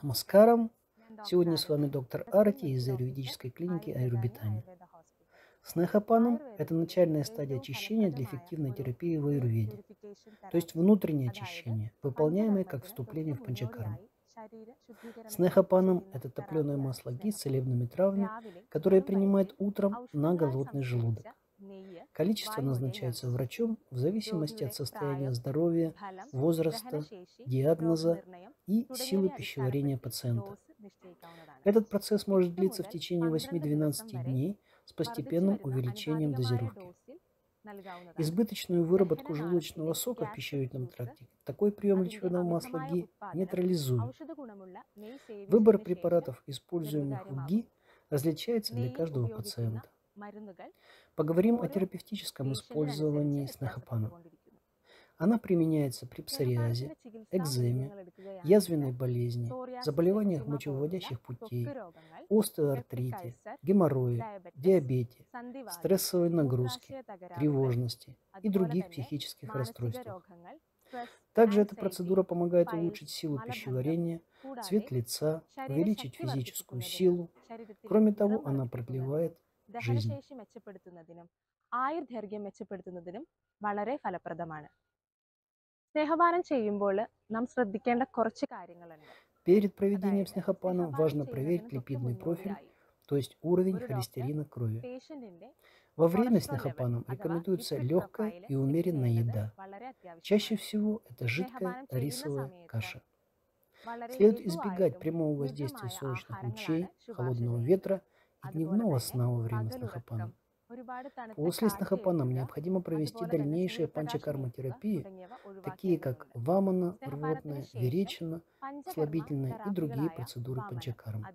Намаскарам. Сегодня с вами доктор Арати из аюрведической клиники Аюрбитани. Снехапанам – это начальная стадия очищения для эффективной терапии в аюрведе, то есть внутреннее очищение, выполняемое как вступление в панчакарму. Снехапанам – это топленое масло ги с целебными травами, которое принимают утром на голодный желудок. Количество назначается врачом в зависимости от состояния здоровья, возраста, диагноза и силы пищеварения пациента. Этот процесс может длиться в течение 8-12 дней с постепенным увеличением дозировки. Избыточную выработку желудочного сока в пищеварительном тракте такой прием лечебного масла ги нейтрализует. Выбор препаратов, используемых в ги, различается для каждого пациента. Поговорим о терапевтическом использовании снехапана. Она применяется при псориазе, экземе, язвенной болезни, заболеваниях мочевыводящих путей, остеоартрите, геморрое, диабете, стрессовой нагрузке, тревожности и других психических расстройствах. Также эта процедура помогает улучшить силу пищеварения, цвет лица, увеличить физическую силу. Кроме того, она продлевает жизнь. Перед проведением снехапана важно проверить липидный профиль, то есть уровень холестерина крови. Во время снехапана рекомендуется легкая и умеренная еда. Чаще всего это жидкая рисовая каша. Следует избегать прямого воздействия солнечных лучей, холодного ветра и дневного сна во время снехапана. После снехапана необходимо провести дальнейшие панчакарма-терапии, такие как вамана, рвотная, веречина, слабительные и другие процедуры панчакармы.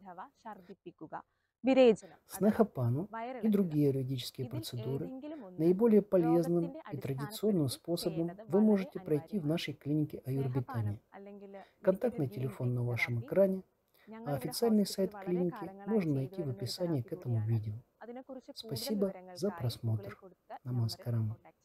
Снехапану и другие аюрведические процедуры наиболее полезным и традиционным способом вы можете пройти в нашей клинике Аюрбитани. Контактный телефон на вашем экране, а официальный сайт клиники можно найти в описании к этому видео. Спасибо за просмотр. Намаскарам.